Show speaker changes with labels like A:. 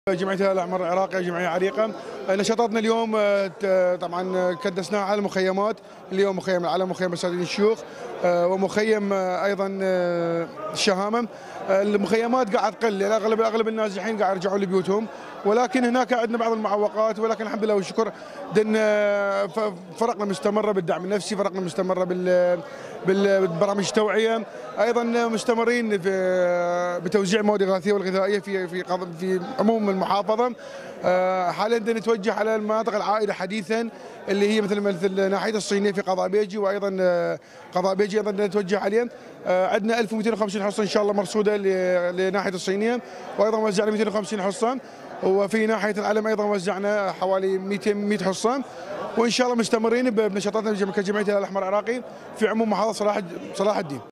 A: جمعية الهلال الأحمر العراقي جمعية عريقة. نشاطاتنا اليوم طبعا كدسناها على المخيمات. اليوم مخيم العلم، مخيم مساجين الشيوخ، ومخيم أيضا الشهامة. المخيمات قاعد تقل، أغلب الناس الحين قاعد يرجعون لبيوتهم، ولكن هناك عندنا بعض المعوقات، ولكن الحمد لله والشكر فرقنا مستمرة بالدعم النفسي، فرقنا مستمرة بالبرامج التوعية، أيضا مستمرين بتوزيع المواد الغازية والغذائية في عموم المحافظة. حاليا نتوجه على المناطق العائدة حديثا اللي هي مثل ناحية الصينية في قضاء بيجي، وأيضا قضاء بيجي أيضا نتوجه عليه. عندنا 1250 حصة إن شاء الله مرصودة لناحية الصينية، وأيضا وزعنا 250 حصة، وفي ناحية العلم أيضا وزعنا حوالي 100 حصة. وإن شاء الله مستمرين بنشاطاتنا كجمعية الهلال الأحمر العراقي في عموم محافظة صلاح الدين.